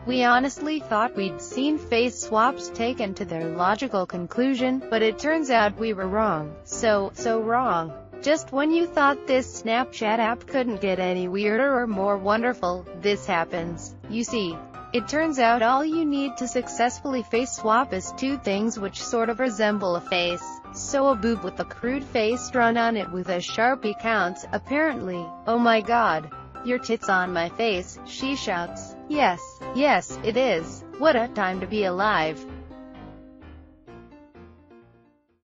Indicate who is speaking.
Speaker 1: We honestly thought we'd seen face swaps taken to their logical conclusion, but it turns out we were wrong. So wrong. Just when you thought this Snapchat app couldn't get any weirder or more wonderful, this happens. You see, it turns out all you need to successfully face swap is two things which sort of resemble a face. So a boob with a crude face drawn on it with a Sharpie counts, apparently. Oh my god. Your tits on my face, she shouts. Yes, it is. What a time to be alive.